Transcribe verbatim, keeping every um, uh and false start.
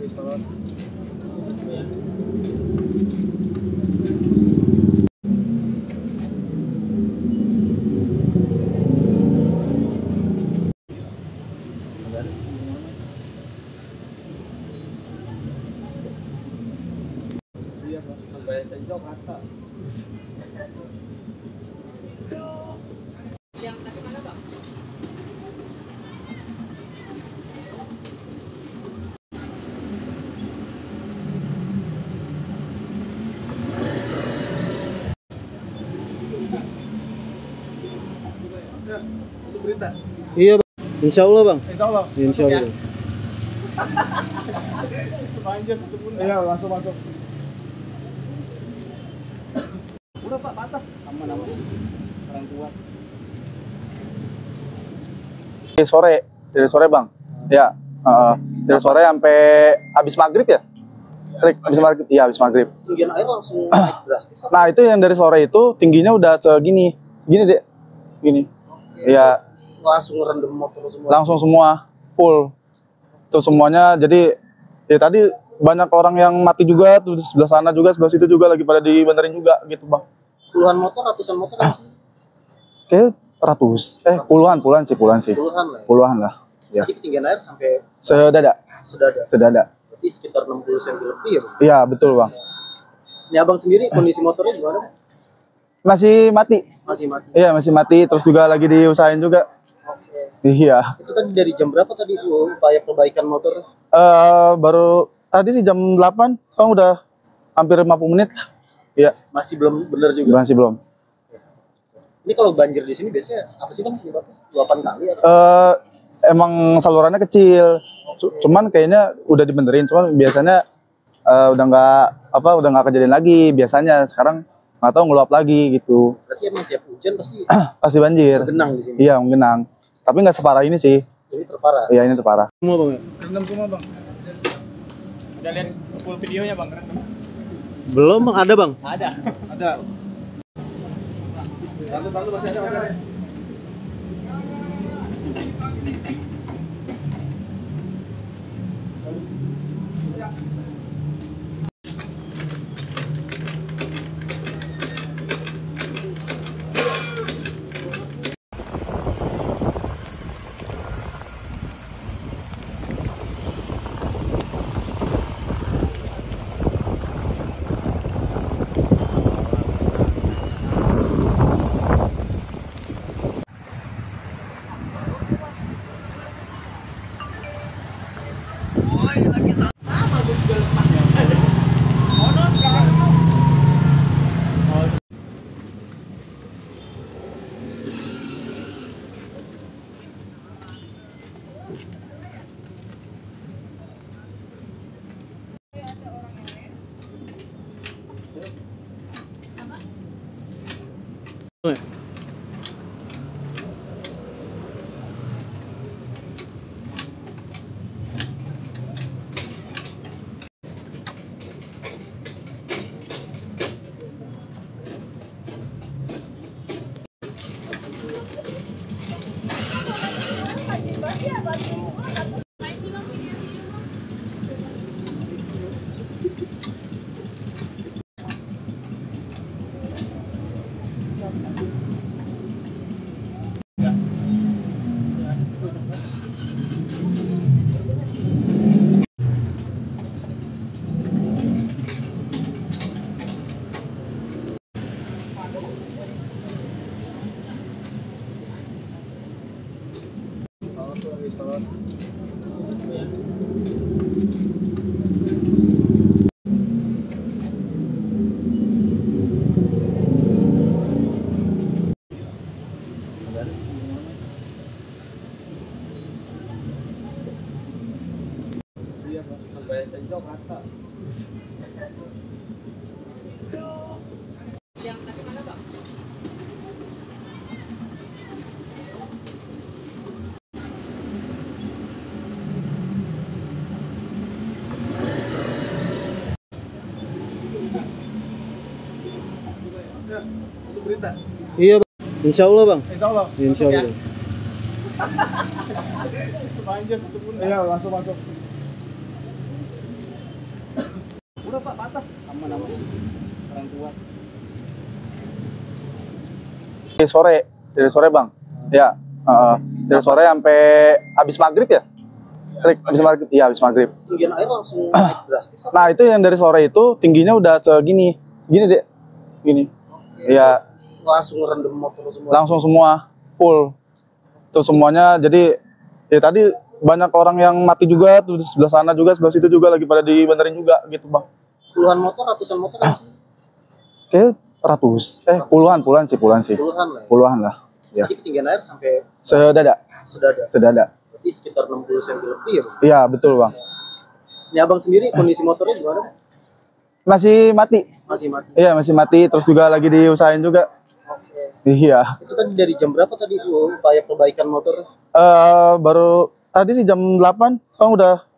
Yang tadi mana, Bang? Berita. Iya, Bang. Insya Allah, Bang. Insya Allah. Insya Allah. Banjir ketemu. Iya, langsung masuk. Udah Pak, patah. Aman aman. Orang kuat. Sore, dari sore Bang. Ya, uh, dari sore sampai habis maghrib ya. Klik, habis maghrib, iya habis maghrib. Ketinggian air langsung naik drastis. Nah itu yang dari sore itu tingginya udah segini, gini deh, gini. Iya. Langsung ngerendam motor semua. Langsung semua full. Itu semuanya jadi ya tadi banyak orang yang mati juga tuh di sebelah sana juga, sebelah situ juga lagi pada dibenerin juga gitu Bang. Puluhan motor, ratusan motor kan sih? Kayak ratus, eh puluhan, puluhan sih, puluhan sih. Puluhan lah. Ya. Puluhan lah. Ya. Jadi ketinggian air sampai Sedada. sedada. Sedada. Berarti sekitar enam puluh sentimeter lebih ya? Iya, betul Bang. Ini Abang sendiri kondisi motornya gimana? Masih mati. Masih mati. Iya, masih mati terus juga lagi diusahain juga. Oke. Iya. Itu tadi dari jam berapa tadi upaya perbaikan motor? Eh baru tadi sih jam delapan, sekarang udah hampir lima puluh menit lah. Iya. Masih belum benar juga. Masih belum. Ini kalau banjir di sini biasanya apa sih Bang penyebabnya? Luapan kali atau? Eh emang salurannya kecil. Cuman kayaknya udah dibenerin, cuman biasanya eh, udah nggak apa udah nggak kejadian lagi biasanya. Sekarang nggak tahu ngeluap lagi gitu. Berarti emang tiap hujan pasti Pasti banjir. genang di sini. Iya, menggenang. Tapi nggak separah ini sih. Ini terparah. Iya, ini separah. Semua, Bang. Rendam semua, Bang. Udah lihat full videonya Bang? Belum, Bang. Ada, Bang. Ada. Ada. Lalu, lalu masih ada, masih ada. Yang tadi mana Bang? Berita. Iya, Bang. Insya Allah, Bang. Insya Allah. Insya Allah. Banjir ketemu. Iya, langsung masuk. nama-nama orang tua. Dari sore, dari sore bang. Ya, uh, dari sore sampai habis maghrib ya. Rik, habis maghrib, iya habis maghrib. Ketinggian air langsung naik drastis. Nah itu yang dari sore itu tingginya udah segini, gini deh, gini. Iya. Langsung ngerendam motor semua. Langsung semua full. Itu semuanya jadi ya tadi banyak orang yang mati juga tuh di sebelah sana juga, sebelah situ juga lagi pada dibenerin juga gitu bang. Puluhan motor, ratusan motor kan sih? Kayak ratus, eh puluhan, puluhan sih, puluhan sih, Puluhan lah ya. puluhan lah. Ya. Jadi ketinggian air sampai Sedada, sedada. sedada. Berarti sekitar enam puluh sentimeter lebih ya. Iya betul bang. Ini abang sendiri kondisi motornya gimana? Masih mati. Masih mati. Iya masih mati, terus juga lagi diusahain juga. Oke. Iya. Itu tadi dari jam berapa tadi uh, upaya perbaikan motor? Eh baru tadi sih jam delapan, sekarang udah